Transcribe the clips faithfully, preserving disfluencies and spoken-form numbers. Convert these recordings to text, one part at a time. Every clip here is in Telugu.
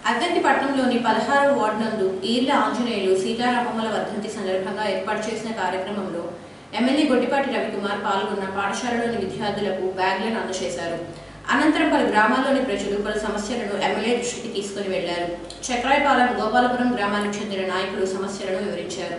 అద్దంకిపట్నంలోని పదహారవ వార్డు నందు ఈర్ల ఆంజనేయులు సీతారామమ్మల వర్ధంతి సందర్భంగా ఏర్పాటు చేసిన కార్యక్రమంలో ఎమ్మెల్యే గొట్టిపాటి రవికుమార్ పాల్గొన్న పాఠశాలలోని విద్యార్థులకు బ్యాగ్లను అందజేశారు. అనంతరం పలు గ్రామాల్లోని ప్రజలు పలు సమస్యలను ఎమ్మెల్యే దృష్టికి తీసుకుని వెళ్లారు. చక్రాయపాలెం, గోపాలపురం గ్రామానికి చెందిన నాయకులు సమస్యలను వివరించారు.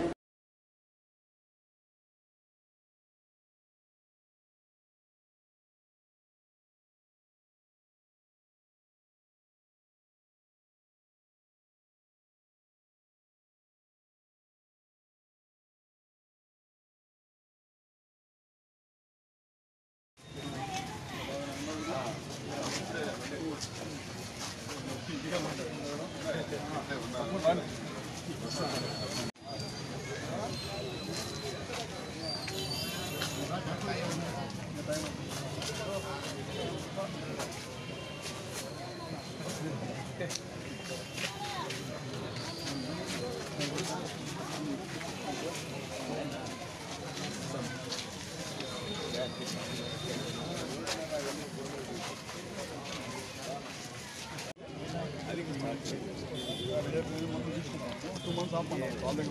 టూ మంత్స్ ఆఫ్ ఆల్రెడీ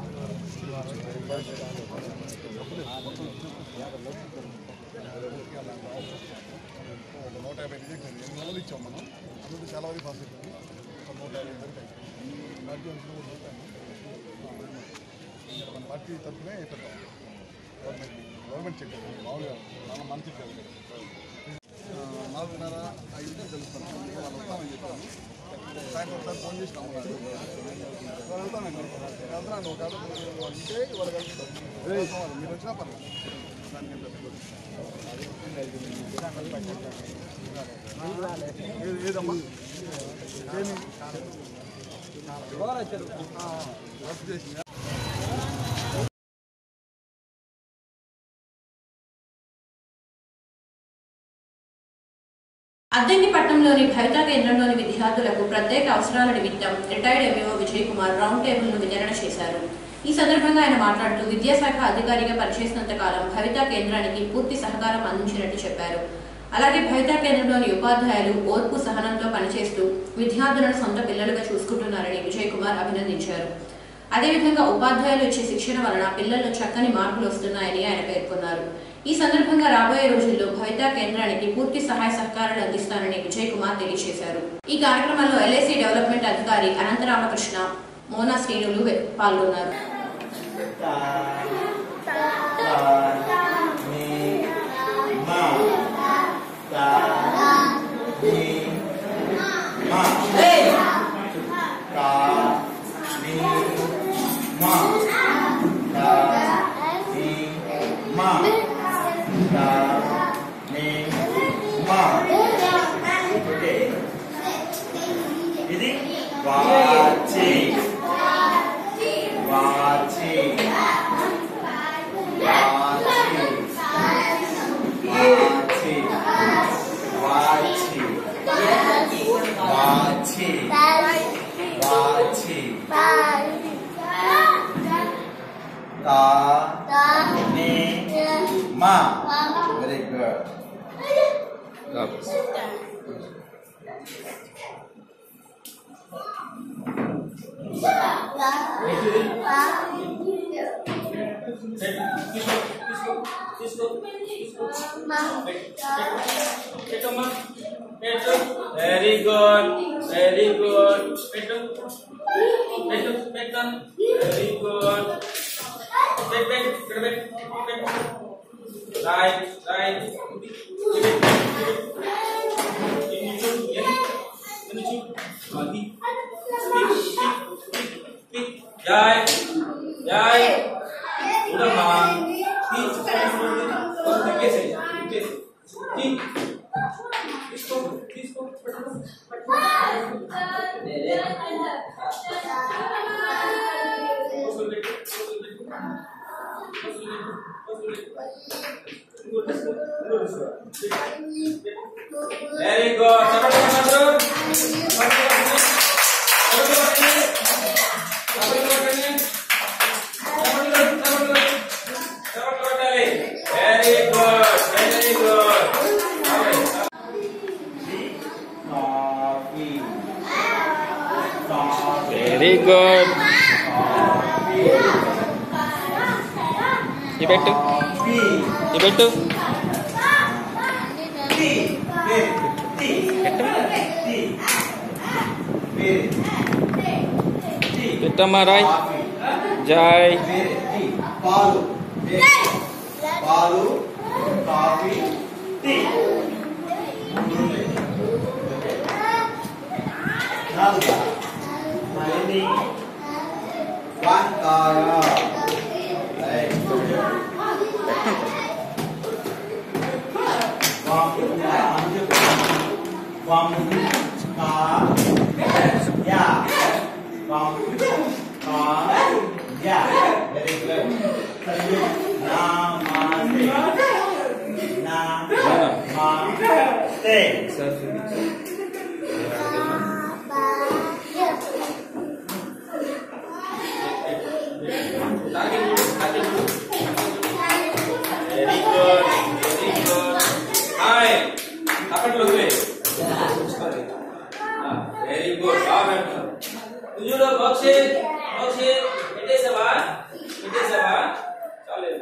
ఒక నూట యాభై రిజెక్ట్ అయింది. ఎన్ని రోజులు ఇచ్చాం మనం, అందులో చాలా వరకు పాస్ అయిపోయింది. ఒక నూట యాభై వరకు అయిపోయింది. పార్టీ మన పార్టీ తరఫునే పెట్టాం. గవర్నమెంట్ గవర్నమెంట్ చెక్ మామూలుగా చాలా మంచి నాలుగున్నర ఐదుకే తెలుస్తాను. వాళ్ళు వస్తామని చెప్పాను. సాయంత్రం ఒకసారి ఫోన్ చేసి రమ్మన్నారు. వాళ్ళు వెళ్తానండి వెళ్తున్నాను. ఒక అంటే వాళ్ళు కలుగుతారు. మీరు వచ్చినా పర్లేదు. ఏదమ్మా ఏమి వర్క్ చేసింది. అద్దంకిపట్నంలోని భవితా కేంద్రంలోని విద్యార్థులకు ప్రత్యేక అవసరాల నిమిత్తం retired MEO Vijay Kumar round table ను వితరణ చేశారు. ఈ సందర్భంగా ఆయన మాట్లాడుతూ విద్యాశాఖ అధికారిగా పనిచేసినంత కాలం భవితా కేంద్రానికి పూర్తి సహకారం అందించినట్టు చెప్పారు. అలాగే భవితా కేంద్రంలోని ఉపాధ్యాయులు ఓర్పు సహనంతో పనిచేస్తూ విద్యార్థులను సొంత పిల్లలుగా చూసుకుంటున్నారని విజయ్ కుమార్ అభినందించారు. అదేవిధంగా ఉపాధ్యాయులు ఇచ్చే శిక్షణ వలన పిల్లల్లో చక్కని మార్పులు వస్తున్నాయని ఆయన పేర్కొన్నారు. ఈ సందర్భంగా రాబోయే రోజుల్లో భవితా కేంద్రానికి పూర్తి సహాయ సహకారాలు అందిస్తానని విజయ్ కుమార్ తెలియజేశారు. ఈ కార్యక్రమంలో ఎల్ఐసి డెవలప్మెంట్ అధికారి అనంతరామకృష్ణ, మోనా శ్రీనులు పాల్గొన్నారు. ఇది వాచి వాచి వాచి వాచి వాచి వాచి తా నే మా. Very good. Very good, very good. Very good. Right, right. Jai, jai. Udah bang. Very good. Very good. ఈ పెట్టు ఈ పెట్టు పెట్టమ్మా రాయ్. జై. పాలు పాలు కాఫీ టీ నాలుగు మళ్ళీ వంకాయ very good very good. Hi అప్పట్లో వెరీ గుడ్. బాగా చూడు బాక్సే బాక్సే పెట్టేసావా పెట్టేసావా చాలేదు.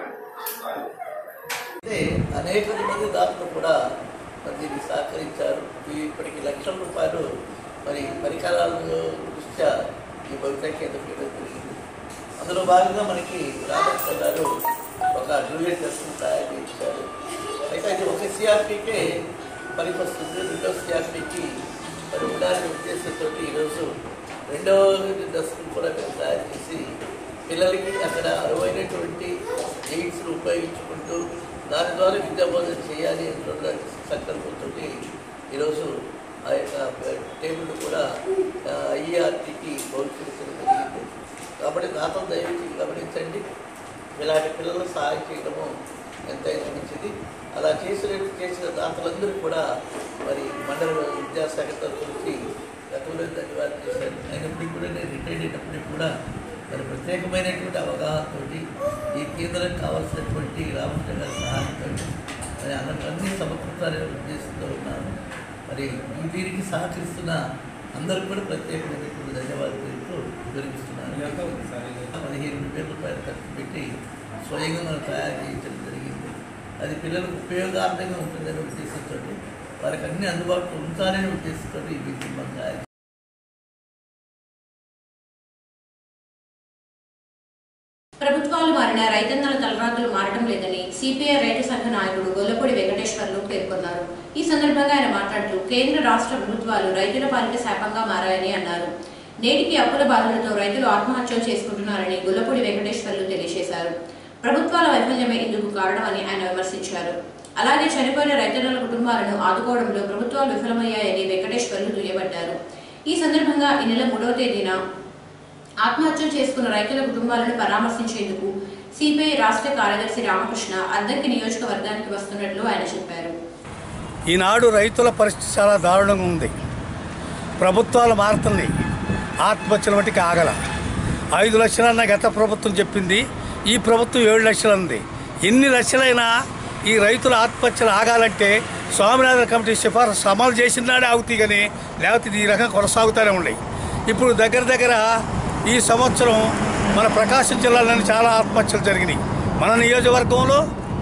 అంటే అనేక మంది దాతలు కూడా మరి దీనికి సహకరించారు. ఇప్పటికి లక్షల రూపాయలు మరి పరికరాల దృష్ట్యా ఈ భవిత కేంద్రం జరిగింది. అందులో భాగంగా మనకి రామకృష్ణ గారు ఒక డ్యూయట్ టెస్ట్ తయారు చేయించారు. అయితే అది ఒక సిఆర్పీకే పనికి వస్తుంది. రెండో సిఆర్పీకి మరి ఉండాలనే ఉద్దేశంతో ఈరోజు రెండవ డస్ట్బిన్ కూడా మేము తయారు చేసి పిల్లలకి అక్కడ అరువైనటువంటి ఎయిడ్స్ను ఉపయోగించుకుంటూ దాని ద్వారా విద్యాబోధన చేయాలి అనే సంకల్పంతో ఈరోజు ఆ యొక్క టేబుల్ కూడా ఐఆర్టీకి బహుకరించడం జరిగింది. కాబట్టి దాతలు దయచేసి గమనించండి, ఇలాంటి పిల్లలకు సహాయం చేయడము ఎంతైనా మంచిది. అలా చేసిన చేసిన దాతలందరూ కూడా మరి మండల విద్యాశాఖ తరఫు నుంచి గతంలో ధన్యవాదాలు చేశాను. అయినప్పటికీ కూడా నేను రిటైర్డ్ అయినప్పటికీ కూడా మరి ప్రత్యేకమైనటువంటి అవగాహనతో ఈ కేంద్రానికి కావాల్సినటువంటి రామకృష్ణ గారి సహాయంతో మరి అన్నీ సమకూర్చాలనే ఉద్దేశంతో ఉన్నాను. మరి ఈ దీనికి సహకరిస్తున్న అందరికీ కూడా ప్రత్యేకమైనటువంటి ధన్యవాదాలు తెలుపుతూ వివరిస్తున్నాను. పదిహేను వేల రూపాయలు ఖర్చు పెట్టి స్వయంగా మనం తయారు చేయించడం జరిగింది. అది పిల్లలకు ఉపయోగార్థంగా ఉంటుందనే ఉద్దేశంతో వారికి అన్ని అందుబాటులో ఉంచాలనే ఉద్దేశంతో ఈ విద్యను తయారు. ప్రభుత్వాలు మారిన రైతన్నల తలరాతులు మారడం లేదని సిపిఐ రైతు సంఘ నాయకుడు గొల్లపూడి వెంకటేశ్వర్లు పేర్కొన్నారు. ఈ సందర్భంగా ఆయన మాట్లాడుతూ కేంద్ర రాష్ట్ర ప్రభుత్వాలు రైతుల పాలిట శాపంగా మారాయని అన్నారు. నేటికి అప్పుల బాధలతో రైతులు ఆత్మహత్యలు చేసుకుంటున్నారని గొల్లపూడి వెంకటేశ్వర్లు తెలియజేశారు. ప్రభుత్వాల వైఫల్యమే ఇందుకు కారణమని ఆయన విమర్శించారు. అలాగే చనిపోయిన రైతన్నల కుటుంబాలను ఆదుకోవడంలో ప్రభుత్వాలు విఫలమయ్యాయని వెంకటేశ్వర్లు దుయ్యబట్టారు. ఈ సందర్భంగా ఈ నెల మూడవ తేదీన ఆత్మహత్యలు చేసుకున్న రైతుల కుటుంబాలను పరామర్శించేందుకు సిపిఐ రాష్ట్ర కార్యదర్శి రామకృష్ణ అద్దంకి నియోజకవర్గానికి వస్తున్నట్లు ఆయన చెప్పారు. ఈనాడు రైతుల పరిస్థితి చాలా దారుణంగా ఉంది. ప్రభుత్వాలు మారుతున్నాయి, ఆత్మహత్యల మట్టికి ఆగల. ఐదు లక్షలన్న గత ప్రభుత్వం చెప్పింది, ఈ ప్రభుత్వం ఏడు లక్షలు ఉంది. ఎన్ని లక్షలైనా ఈ రైతుల ఆత్మహత్యలు ఆగాలంటే స్వామినాథన్ కమిటీ సిఫారసు అమలు చేసినాడే ఆగుతాయి, కానీ లేకపోతే ఈ రకంగా కొనసాగుతూనే ఉన్నాయి. ఇప్పుడు దగ్గర దగ్గర ఈ సంవత్సరం మన ప్రకాశం జిల్లాలోని చాలా ఆత్మహత్యలు జరిగినాయి. మన నియోజకవర్గంలో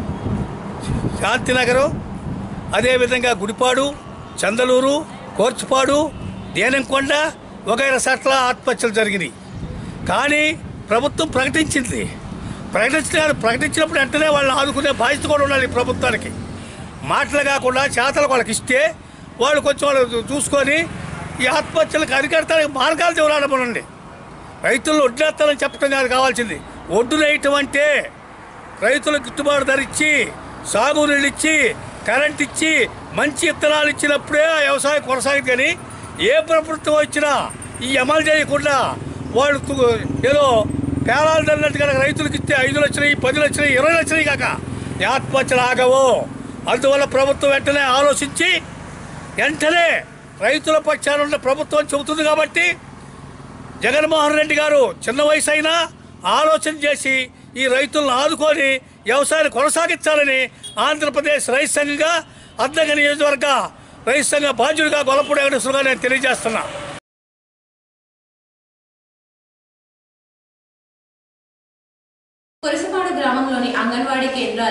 శాంతినగరు, అదేవిధంగా గుడిపాడు, చందలూరు, కోర్చుపాడు, దేనంకొండ వగైరా చట్ల ఆత్మహత్యలు జరిగినాయి. కానీ ప్రభుత్వం ప్రకటించింది. ప్రకటించిన ప్రకటించినప్పుడు వెంటనే వాళ్ళని ఆదుకునే బాధ్యత కూడా ఉండాలి ప్రభుత్వానికి. మాటలు కాకుండా చేతలు వాళ్ళకి ఇస్తే వాళ్ళు కొంచెం వాళ్ళు చూసుకొని ఈ ఆత్మహత్యలకు అరికడతానికి మార్గాలు చూడాలమనండి. రైతులు ఒడ్డేస్తారని చెప్పడం కాదు కావాల్సింది. ఒడ్డు వేయటం అంటే రైతులకు గిట్టుబాటు ధర ఇచ్చి, సాగునీళ్ళు ఇచ్చి, కరెంట్ ఇచ్చి, మంచి విత్తనాలు ఇచ్చినప్పుడే వ్యవసాయం కొనసాగింది. కానీ ఏ ప్రభుత్వం వచ్చినా ఈ అమలు చేయకుండా వాళ్ళు ఏదో పేరాలు అన్నట్టుగా రైతులకు ఇస్తే ఐదు లక్షలు పది లక్షలు ఇరవై లక్షలు కాక ఆత్మహత్యలు ఆగవు. అందువల్ల ప్రభుత్వం వెంటనే ఆలోచించి వెంటనే రైతుల పక్షాన ఉన్న ప్రభుత్వం చెబుతుంది. కాబట్టి జగన్మోహన్ రెడ్డి గారు చిన్న వయసు అయినా ఆలోచన చేసి ఈ రైతులను ఆదుకొని వ్యవసాయాన్ని కొనసాగించాలని ఆంధ్రప్రదేశ్ రైతు సంఘంగా అద్దంకి నియోజకవర్గ రైతు సంఘ బాధ్యుడిగా గొల్లపూడి వెంకటేశ్వరరావు నేను తెలియజేస్తున్నా.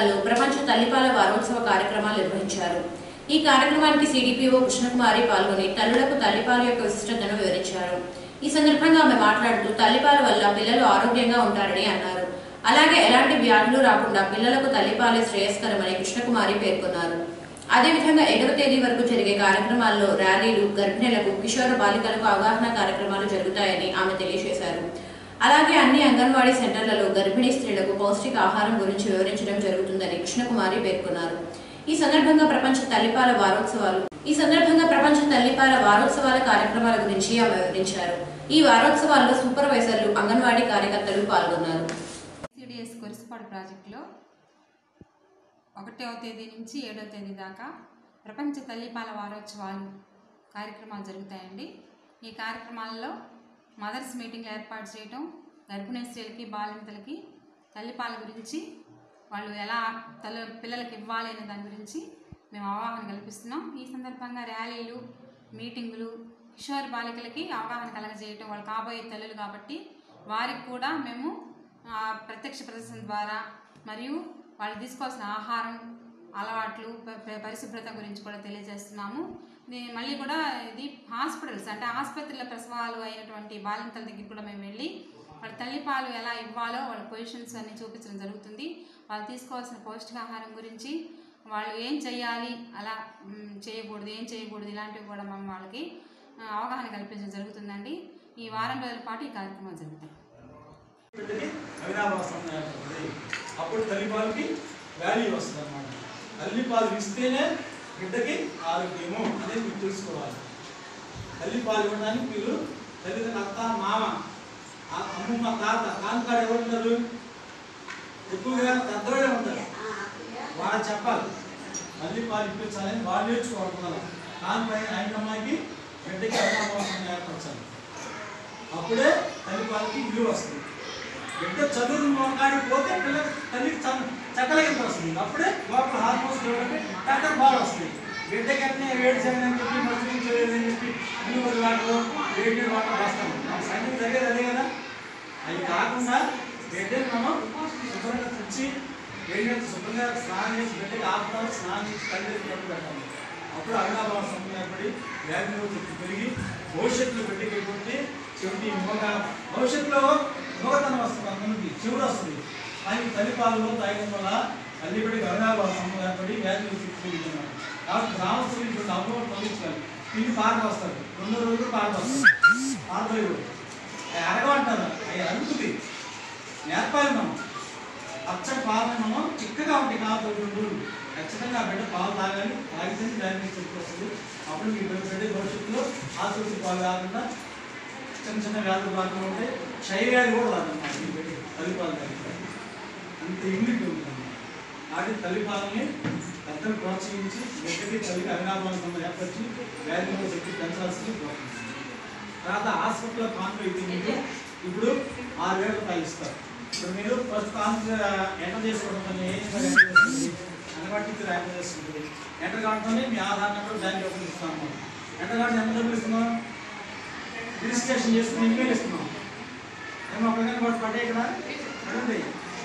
పాఠశాలలో ప్రపంచ తల్లిపాల వారోత్సవ కార్యక్రమాలు నిర్వహించారు. ఈ కార్యక్రమానికి సిడిపిఓ కృష్ణకుమారి పాల్గొని తల్లులకు తల్లిపాల యొక్క విశిష్టతను వివరించారు. ఈ సందర్భంగా ఆమె మాట్లాడుతూ తల్లిపాల వల్ల పిల్లలు ఆరోగ్యంగా ఉంటారని అన్నారు. అలాగే ఎలాంటి వ్యాధులు రాకుండా పిల్లలకు తల్లిపాలే శ్రేయస్కరమని కృష్ణకుమారి పేర్కొన్నారు. అదేవిధంగా ఏడవ తేదీ వరకు జరిగే కార్యక్రమాల్లో ర్యాలీలు, గర్భిణులకు, కిషోర బాలికలకు అవగాహన కార్యక్రమాలు జరుగుతాయని ఆమె తెలియజేశారు. అలాగే అన్ని అంగన్వాడీ సెంటర్లలో గర్భిణీ స్త్రీలకు పౌష్టిక ఆహారం గురించి వివరించడం జరుగుతుందని కృష్ణకుమారి పేర్కొన్నారు. ఈ సందర్భంగా ప్రపంచ తల్లిపాల వారోత్సవాలు ఈ సందర్భంగా ప్రపంచ తల్లిపాల వారోత్సవాల కార్యక్రమాల గురించి ఆమె వివరించారు. ఈ వారోత్సవాల్లో సూపర్వైజర్లు, అంగన్వాడీ కార్యకర్తలు పాల్గొన్నారు. సిడిఎస్ కొరిసిపాడు ప్రాజెక్టులో ఒకటవ తేదీ నుంచి ఏడవ తేదీ దాకా ప్రపంచ తల్లిపాల వారోత్సవాలు కార్యక్రమాలు జరుగుతాయండి. ఈ కార్యక్రమాల్లో మదర్స్ మీటింగ్ ఏర్పాటు చేయటం, గర్భిణీ స్త్రీలకి, బాలింతలకి తల్లిపాల గురించి, వాళ్ళు ఎలా తల్లి పిల్లలకి ఇవ్వాలి అనే దాని గురించి మేము అవగాహన కల్పిస్తున్నాం. ఈ సందర్భంగా ర్యాలీలు, మీటింగులు, కిషోర్ బాలికలకి అవగాహన కలగజేయటం, వాళ్ళు కాబోయే తల్లులు కాబట్టి వారికి కూడా మేము ప్రత్యక్ష ప్రదర్శన ద్వారా మరియు వాళ్ళు తీసుకోవాల్సిన ఆహారం అలవాట్లు, పరిశుభ్రత గురించి కూడా తెలియజేస్తున్నాము. మళ్ళీ కూడా ఇది హాస్పిటల్స్ అంటే ఆసుపత్రుల ప్రసవాలు అయినటువంటి బాలింతల దగ్గర కూడా మేము వెళ్ళి వాళ్ళ తల్లిపాలు ఎలా ఇవ్వాలో వాళ్ళ పొజిషన్స్ అన్ని చూపించడం జరుగుతుంది. వాళ్ళు తీసుకోవాల్సిన పౌష్టికాహారం గురించి, వాళ్ళు ఏం చేయాలి, అలా చేయకూడదు, ఏం చేయకూడదు, ఇలాంటివి కూడా మనం వాళ్ళకి అవగాహన కల్పించడం జరుగుతుందండి. ఈ వారం రోజుల పాటు ఈ కార్యక్రమాలు జరుగుతాయి. అప్పుడు తల్లిపాలకి వాల్యూ వస్తుంది అన్నమాట. తల్లిపాలు ఇస్తేనే బిడ్డకి ఆరోగ్యము అనేది మీరు తెలుసుకోవాలి. తల్లిపాలు ఇవ్వడానికి మీరు తల్లిదండ్రులు, అత్త, మామ, అమ్మమ్మ, తాత, కాంతాడు ఎవరు ఉంటారు? ఎక్కువగా పెద్దవాడే ఉంటారు. వాళ్ళు చెప్పాలి తల్లిపాలు ఇప్పించాలని వాళ్ళు నేర్చుకోవాలి. కాంపై ఆయన అమ్మాయికి బిడ్డకి అభిమానం ఏర్పరచాలి. అప్పుడే తల్లిపాలకి విలువ వస్తుంది. బిడ్డ చదువు కాడికి పోతే పిల్లలు తల్లికి చక్కలకి వస్తుంది. అప్పుడే లోపల హార్మోన్స్ చక్కగా బాగా వస్తుంది. బిడ్డకన్నీ వేడి చేయడం అని చెప్పి మర్చిపోలేదని చెప్పి అన్ని వాటిలో వేడి వాటర్ వస్తాము. మన సంగతి జరిగేది అదే కదా. అవి కాకుండా బిడ్డని మనం శుభ్రంగా తెచ్చి వేడి శుభ్రంగా స్నానం చేసి బిడ్డకి ఆపుతాం, స్నానం చేసి తల్లి పట్టు పెట్టాలి. అప్పుడు అవినాభావ సంబంధం ఏర్పడి వ్యాధి పెరిగి భవిష్యత్తులో బిడ్డకి ఎటువంటి చెవిటి మొగ భవిష్యత్తులో మొగతనం వస్తుంది, అందులోకి చెవుడు వస్తుంది. కానీ తల్లిపాలలో తాగడం వల్ల తల్లి బిడ్డకి అవినాభావ సంబంధం ఏర్పడి వ్యాధులు పెరుగుతున్నారు. కాబట్టి గ్రామస్తులు ఇప్పుడు అనుభవం తొలగించాలి. తిండి పారకు వస్తారు, రెండు రోజులు పారకు వస్తారు, పారపోయి అరగమంటారు, అవి అరుగుతుంది. నేర్పాలి మనం. పచ్చని పాలను మనం చిక్కగా ఉంటాయి కాబట్టి రెండు రోజులు ఖచ్చితంగా ఆ బిడ్డ పాలు తాగాలి. తాగితే దాని చెప్పి వస్తుంది. అప్పుడు మీ బిడ్డ భవిష్యత్తులో ఆసుపత్రి పాలు కాకుండా చిన్న చిన్న వ్యాధులు రాకుండా ఉంటాయి. క్షయ వ్యాధి కూడా రాదన్నమాట మీ బిడ్డ తల్లిపాలు తాగి. అంత ఇమ్యూనిటీ ఉంటుంది. కాబట్టి తల్లిపాలని పెద్దలు ప్రోత్సహించి బిడ్డకి తల్లికి అవినాభావం సంబంధం ఏర్పరిచి వ్యాధులను చెప్పి పెంచాల్సింది కోరుతుంది. తర్వాత హాస్పిటల్లో కాన్పు అయితే మీకు ఇప్పుడు ఆరు వేల రూపాయలు ఇస్తారు. ఇప్పుడు మీరు ఫస్ట్ కాన్పు ఎంటర్ చేసుకోవడం ఏం అనబట్టి ఎంటర్ చేసుకుంటుంది. ఎంటర్ కావడంతోనే మీ ఆధార్ నెంబర్ బ్యాంక్ డబ్బులు ఇస్తాము. ఎంటర్ కావడం ఎంత డబ్బులు ఇస్తున్నాం? రిజిస్ట్రేషన్ చేసుకుని ఇన్వేల్ ఇస్తున్నాం. ఏమో ఒకరికైనా పాటు పడ్డాయి ఇక్కడ పడండి.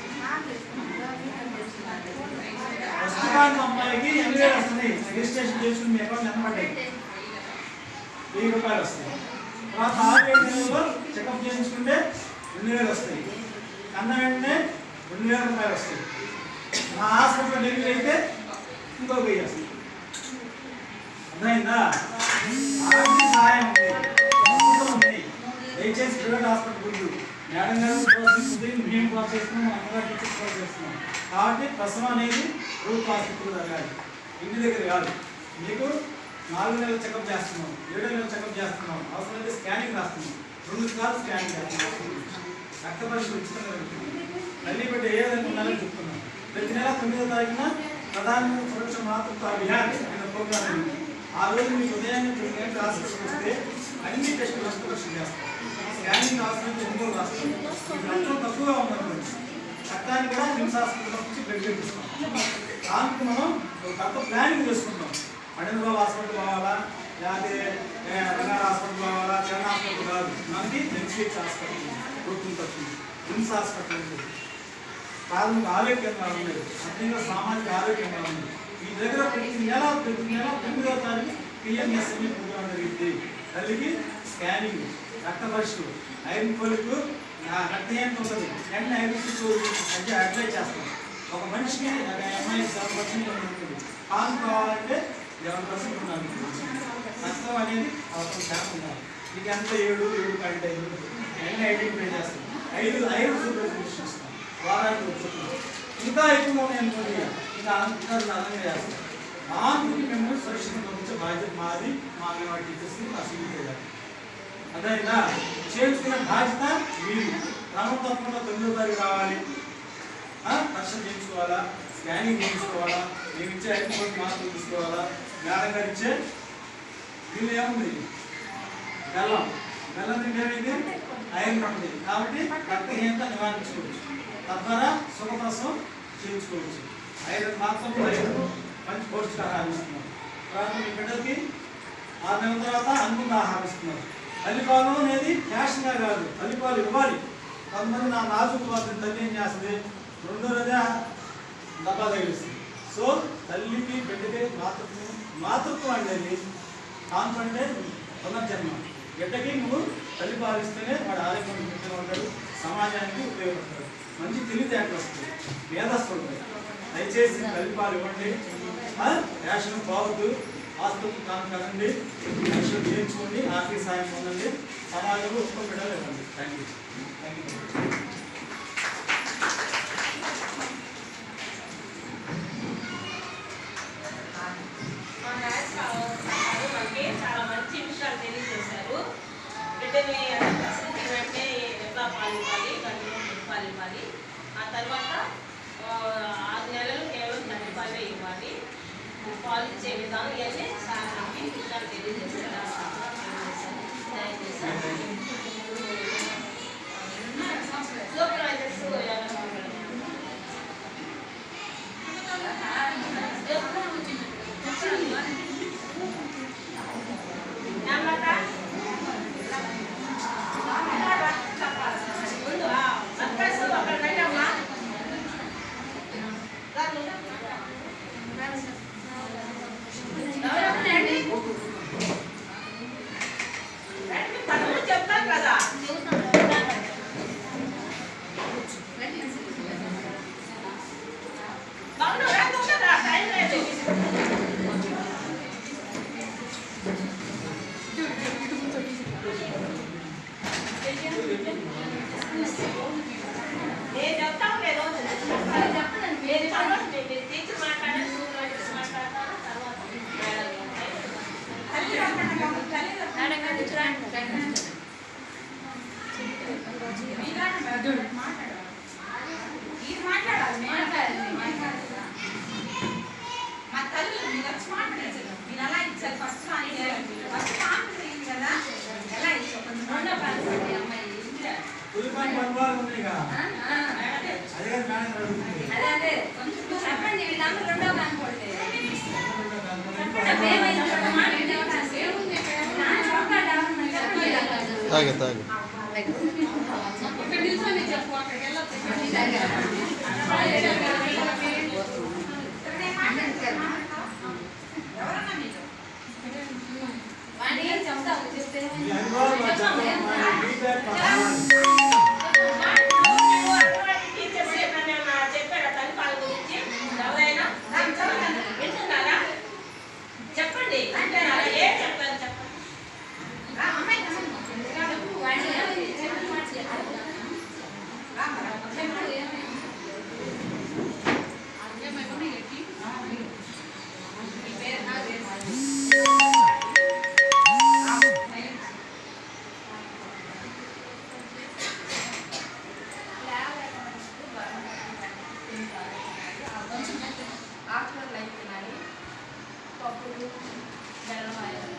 ఫస్ట్ కాన్పు అమ్మాయికి ఎన్ని వేలు వస్తుంది? రిజిస్ట్రేషన్ చేసుకుని మీ అకౌంట్ ఎంత పడ్డాయి? వెయ్యి రూపాయలు వస్తాయి. తర్వాత ఆరు ఏడు నెలల్లో చెకప్ చేయించుకుంటే రెండు వేలు వస్తాయి. కన్న వెంటనే రెండు వేల రూపాయలు వస్తాయి. మా హాస్పిటల్లో డెలివరీ అయితే ఇంకో వెయ్యి వస్తుంది. అర్థమైందా? ఆరోగ్య సహాయం ఉంది. దయచేసి ప్రైవేట్ హాస్పిటల్ గురించి మేడం గారు ప్రోత్సహిస్తుంది, మేము ప్రోత్సహిస్తున్నాం, మా అమ్మగారు టీచర్స్ ప్రోత్సహిస్తున్నాం. కాబట్టి ప్రసవం అనేది ప్రభుత్వ ఆసుపత్రులు జరగాలి, ఇంటి దగ్గర కాదు. మీకు నాలుగు నెలలు చెకప్ చేస్తున్నాం, ఏడు నెలలు చెకప్ చేస్తున్నాం, అవసరమైతే స్కానింగ్ రాస్తున్నాం, రెండు సార్లు స్కానింగ్ చేస్తున్నాం, రక్త పరీక్ష ఉచితంగా జరుగుతుంది. తల్లి బిడ్డ ఏ విధంగా ఉండాలని చెప్తున్నాం. ప్రతి నెల తొమ్మిదో తారీఖున ప్రధానమంత్రి సురక్ష మాతృత్వ అభియాన్ అనే ప్రోగ్రాం ఉంది. ఆ రోజు మీకు ఉదయాన్నే ప్రతి గంటల హాస్పిటల్కి వస్తే అన్ని టెస్టులు రక్త పరీక్ష చేస్తాం, స్కానింగ్ అవసరమైతే ఒంగోలు రాస్తాం. రక్తం తక్కువగా ఉందనుకోండి రక్తాన్ని కూడా హిమ్స్ హాస్పిటల్ నుంచి బ్లడ్ చేపిస్తాం. దానికి మనం రక్త ప్లానింగ్ చేసుకుంటాం. అడనబాబు హాస్పిటల్ కావాలా, లేకపోతే రంగారు హాస్పిటల్ కావాలా, చరణ్ హాస్పిటల్ కాదు, మనకి ఎన్సిహెచ్ హాస్పిటల్ గుర్తుంటుంది, హిమ్స్ హాస్పిటల్ ఉంది. ప్రాథమిక ఆరోగ్య కేంద్రాలు ఉన్నాయి, అదేవిధంగా సామాజిక ఆరోగ్య కేంద్రాలు ఉన్నాయి. ఈ దగ్గర ప్రతి నెల ప్రతి నెల తొమ్మిదవ తారీఖు పిఎంఎస్ఎంఈ ప్రోగ్రాం జరిగింది. తల్లికి స్కానింగ్, రక్త పరీక్షలు, ఐరన్ ఫోలిక్ రక్తహీనత ఉంటుంది, వెంటనే ఐరన్ అంటే అప్లై చేస్తాం. ఒక మనిషికి అమ్మాయి సెవెన్ పర్సెంట్ ఉంటుంది, పాలు కావాలంటే లెవెన్ పర్సెంట్ ఉండాలి. రక్తం అనేది అవసరం శాతం ఉండాలి. ఇది అంతా ఏడు ఏడు పాయింట్ ఐదు వెంటనే ఐడెంటిఫై చేస్తాం. ఐదు ఐదు సూపర్ ఇస్తాం వారానికి వచ్చుకుంటాం. ఇంకా ఎక్కువ అనుకోండి, ఇంకా అలంకారాలు అలంగా చేస్తాం. ఆంధ్రకి మేము సురక్షితం పంపించే బాధ్యత మాది, మా అంగన్వాడీ టీచర్స్కి మా సివిల్ చేయాలి. అదైనా చేర్చుకునే బాధ్యత మీరు. క్రమం తప్పకుండా తొమ్మిదో తారీఖు రావాలి, పరీక్ష చేయించుకోవాలా, స్కానింగ్ చేయించుకోవాలా, మేము ఇచ్చే ఐదు కోటి మార్కులు తీసుకోవాలా. మేడం గారు ఇచ్చే దీనిలో ఏముంది? బెల్లం. బెల్లం తింటే ఏమైంది? ఐరన్ ఉంటుంది. కాబట్టి రక్తహీనత నివారించుకోవచ్చు, తద్వారా సుఖప్రసవం చేయించుకోవచ్చు. ఐరన్ మాత్రం ఐరన్ మంచి పౌష్టికాహారం ఇస్తున్నారు. తర్వాత మీ బిడ్డలకి ఆరు నెలల తర్వాత అనుకున్న ఆహారం ఇస్తున్నారు. తల్లిపాలు అనేది ఫ్యాషన్గా కాదు, తల్లిపాలు ఇవ్వాలి. కొంతమంది నా నాజుకు వాటిని తల్లి ఏం చేస్తుంది, రెండో రోజే డబ్బా తగిలిస్తుంది. సో తల్లికి బిడ్డకి మాతృత్వం మాతృత్వం అనేది కాన్ఫంటే పునర్జన్మ. బిడ్డకి నువ్వు తల్లి పాలిస్తేనే వాడు ఆరోగ్యంగా ఉంటాడు, సమాజానికి ఉపయోగపడతాడు, మంచి తెలివితేటలు వస్తుంది, మేధస్సులు ఉంటాయి. దయచేసి తల్లిపాలు ఇవ్వండి, రేషన్ పోవద్దు, ఆసుపత్రి కానుకనండి, రేషన్ చేయించుకోండి, ఆర్థిక సాయం పొందండి, సమాజంలో ఉత్తమ బిడ్డలు ఇవ్వండి. థ్యాంక్ యూ థ్యాంక్ యూ చాలా మంచి విషయాలు తెలియజేశారు. బిడ్డని వెంటనే ఎట్లా పాలు ఇవ్వాలి, గంటలో పాలు ఇవ్వాలి, ఆ తర్వాత ఆరు నెలలు కేవలం గంటి పాలే ఇవ్వాలి, పాలు ఇచ్చే విధానం ఇవన్నీ చాలా మంచి విషయాలు తెలియజేశారు. సూపర్వైజర్స్ చెప్తాను కదా. టైం లేదు. నేను చెప్తాను లేదు, మీరు టీచర్ మాట్లాడాలి, సూపర్వైజర్స్ మాట్లాడతారు, తర్వాత మా తల్లి మీరు వచ్చి మాట్లాడారు, మీరు ఎలా ఇచ్చారు ఫస్ట్ ఫస్ట్ కాన్ఫిడెంట్ కదా, ఎలా ఇచ్చారు కొంచెం రెండో కాన్ఫిడెంట్ అమ్మాయి అదే అదే కొంచెం చెప్పండి, వీళ్ళందరూ రెండో కాన్ఫిడెంట్ తాగే తాగే చెప్పండి అంటే ఏ చెప్తారు చెప్పండి. ఆఫ్టర్ లైఫ్ తినాలి, పప్పులు బెల్లం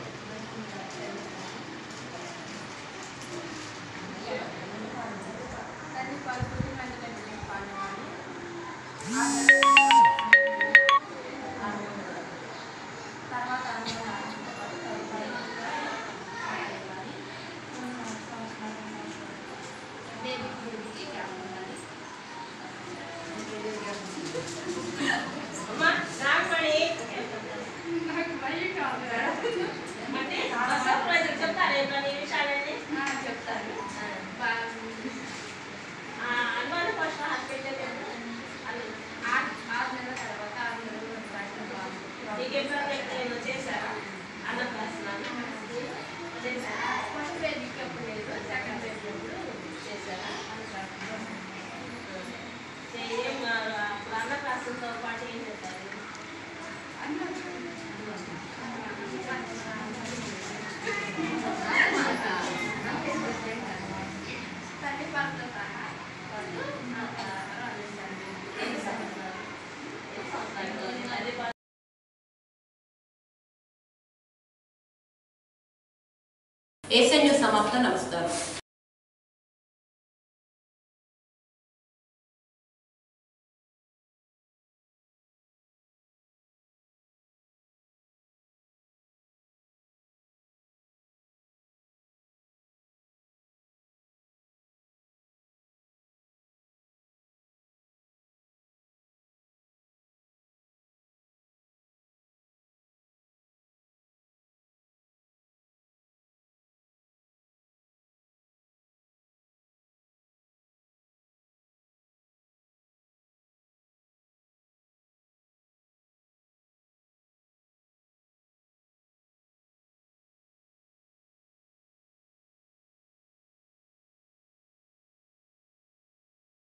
పాలసీతో పాటు ఏం చెప్తారు? ఏసీ న్యూస్ సమాప్తం. నమస్కారం.